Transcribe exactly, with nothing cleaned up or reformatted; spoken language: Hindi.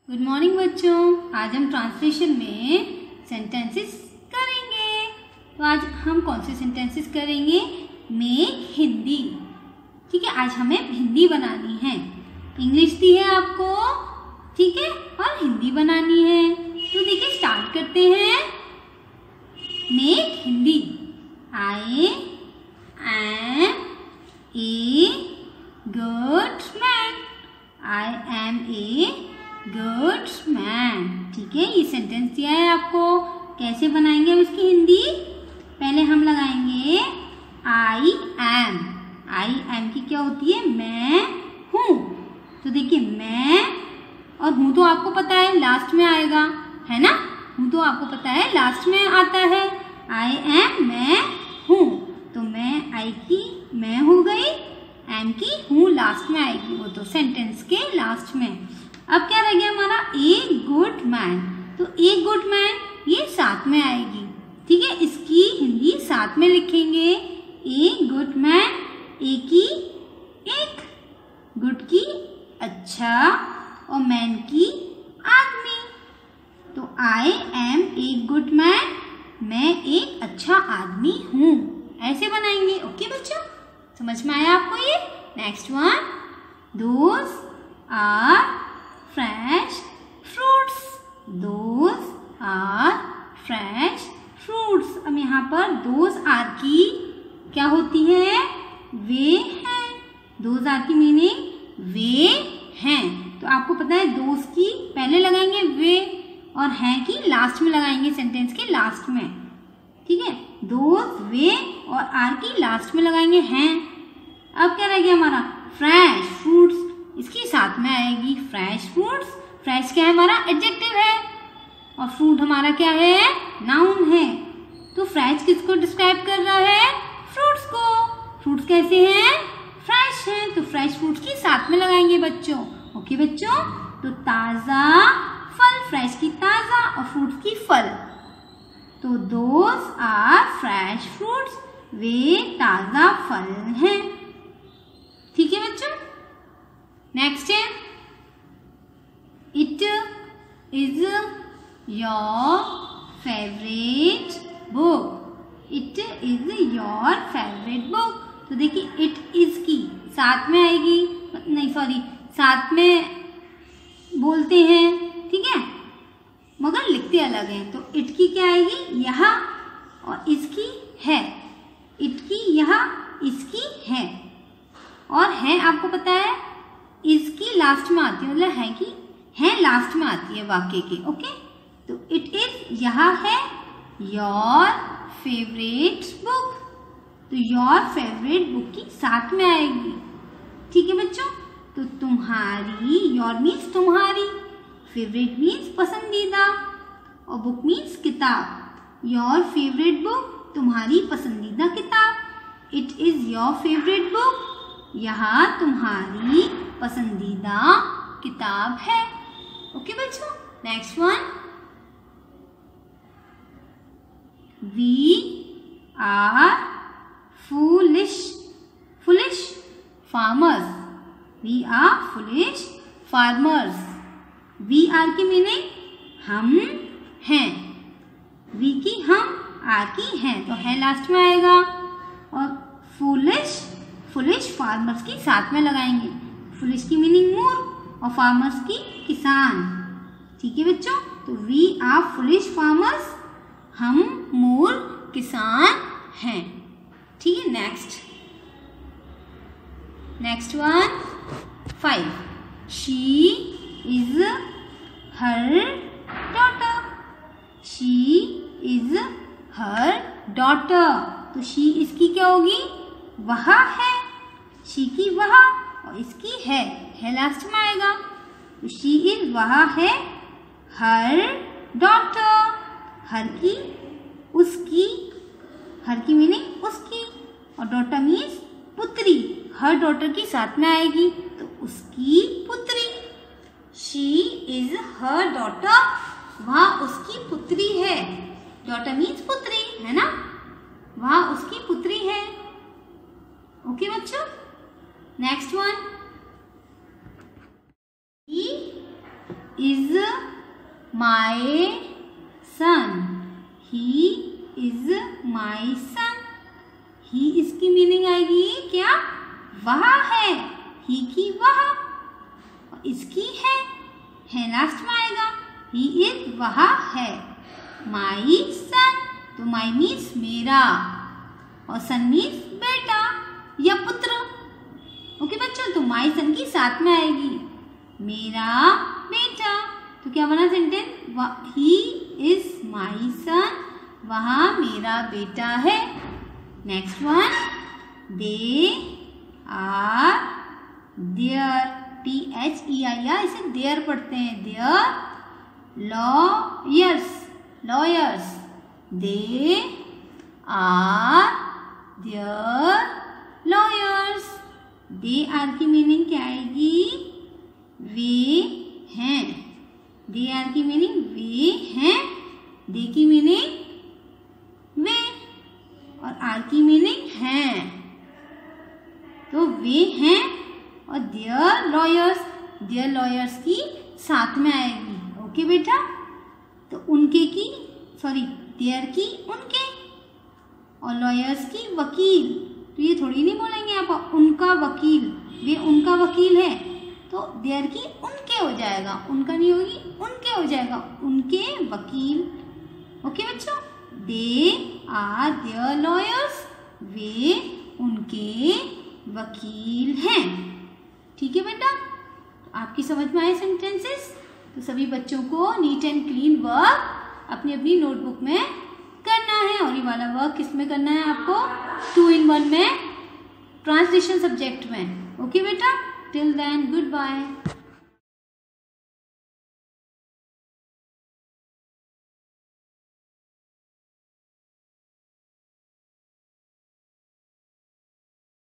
गुड मॉर्निंग बच्चों, आज हम ट्रांसलेशन में सेंटेंसेस करेंगे। तो आज हम कौन से सेंटेंसेस करेंगे? मेक हिंदी। ठीक है, आज हमें हिंदी बनानी है। इंग्लिश दी है आपको, ठीक है, और हिंदी बनानी है। तो देखिए स्टार्ट करते हैं। Make Hindi. I am a good man. I am a good man. ठीक है, ये सेंटेंस दिया है आपको। कैसे बनाएंगे हम इसकी हिंदी? पहले हम लगाएंगे आई एम। आई एम की क्या होती है? मैं हूँ। तो देखिए मैं और हूँ तो आपको पता है लास्ट में आएगा, है ना? हूँ तो आपको पता है लास्ट में आता है। आई एम मैं हूँ, तो मैं आई की मैं हो गई, एम की हूँ लास्ट में आएगी, वो तो सेंटेंस के लास्ट में। अब क्या रह गया हमारा? A good man. तो ए गुड मैन ये साथ में आएगी। ठीक है, इसकी हिंदी साथ में लिखेंगे। ए गुड मैन, ए की एक, गुड की अच्छा, और मैन की आदमी। तो I am a good man, मैं एक अच्छा आदमी हूँ। ऐसे बनाएंगे। ओके बच्चों, समझ में आया आपको ये? Next one, those are fresh fruits. Those are fresh fruits. अब यहाँ पर दोज आर की क्या होती है? वे हैं। दोज आर की मीनिंग वे हैं। तो आपको पता है दोज की पहले लगाएंगे वे, और हैं की लास्ट में लगाएंगे, सेंटेंस के लास्ट में। ठीक है, दोज वे और आर की लास्ट में लगाएंगे हैं। अब क्या रह गया हमारा? फ्रेश फ्रूट्स, इसकी साथ में आएगी फ्रेश फ्रूट्स। फ्रेश क्या है हमारा? एडजेक्टिव है, और फ्रूट हमारा क्या है? नाउन है। तो फ्रेश किसको डिस्क्राइब कर रहा है? फ्रूट्स को। फ्रूट्स कैसे हैं? फ्रेश हैं। तो फ्रेश फ्रूट्स की साथ में लगाएंगे बच्चों। ओके बच्चों, तो ताजा फल, फ्रेश की ताजा और फ्रूट्स की फल। तो दोज आर फ्रेश फ्रूट्स, वे ताजा फल हैं। ठीक है बच्चों, नेक्स्ट है it is your favourite book. It is your favourite book. तो देखिए इट इज की साथ में आएगी, नहीं सॉरी साथ में बोलते हैं, ठीक है, मगर लिखते अलग हैं। तो इट की क्या आएगी? यहाँ, और इसकी है। इट की यहाँ, इसकी है, और है आपको पता है इसकी लास्ट में आती है, मतलब है कि है लास्ट में आती है वाक्य के। ओके, तो इट इज यहाँ है योर फेवरेट बुक। तो योर फेवरेट बुक की साथ में आएगी। ठीक है बच्चों, तो तुम्हारी, योर मीन्स तुम्हारी, फेवरेट मीन्स पसंदीदा, और बुक मीन्स किताब। योर फेवरेट बुक तुम्हारी पसंदीदा किताब। It is your favourite book, यहाँ तुम्हारी पसंदीदा किताब है। ओके बच्चों, next one, we are foolish foolish farmers. We are foolish farmers. We are की मीनिंग हम हैं। वी की हम, आर की हैं, तो है लास्ट में आएगा। और फूलिश फुलिश फार्मर्स की साथ में लगाएंगे। फुलिश की मीनिंग मूर्ख, और फार्मर्स की किसान। ठीक है बच्चों, तो वी आर फुलिश फार्मर्स, हम मूर्ख किसान हैं। ठीक है, next next one, five, she is her daughter. She is her daughter. तो शी इसकी क्या होगी? वह है। शी की वह, और इसकी है, है लास्ट में आएगा। तो शी इज वह है हर डॉटर। हर की उसकी, हर की मीनिंग उसकी, और डॉटर मीन्स पुत्री। हर डॉटर की साथ में आएगी, तो उसकी पुत्री। शी इज हर डॉटर, वह उसकी पुत्री है। डॉटर मीन्स पुत्री, है ना? वह उसकी पुत्री है। ओके okay, बच्चों, next one, he is my son. He is my son. He इसकी मीनिंग आएगी क्या? वह है। ही की वह, और इसकी है, है लास्ट में आएगा। ही इज वह है। माई सन, तो माई मीन्स मेरा, और सन मीन्स बेटा या पुत्र। ओके बच्चों, तो माई सन की साथ में आएगी मेरा बेटा। तो क्या बना सेंटेंस? ही इज माई सन, वह मेरा बेटा है। Next one, they are their. T H E I R, इसे देयर पढ़ते हैं। Their lawyers, lawyers. They are their lawyers. They are की मीनिंग क्या आएगी? वे हैं। दे आर की मीनिंग वे हैं। दे की मीनिंग वे, और आर की मीनिंग हैं। तो वे हैं और देयर लॉयर्स, देयर लॉयर्स की साथ में आएगी। ओके बेटा, तो उनके की, सॉरी देयर की उनके, और लॉयर्स की वकील। तो ये थोड़ी नहीं बोलेंगे आप उनका वकील, वे उनका वकील है, तो देयर की उनके हो जाएगा, उनका नहीं होगी, उनके हो जाएगा, उनके वकील। ओके बच्चों, दे आर देयर लॉयर्स, वे उनके वकील हैं। ठीक है बेटा, आपकी समझ में आए सेंटेंसेस? तो सभी बच्चों को नीट एंड क्लीन वर्क अपनी अपनी नोटबुक में करना है, और ये वाला वर्क किस में करना है आपको? टू इन वन में, ट्रांसलेशन सब्जेक्ट में। ओके बेटा, टिल देन गुड बाय।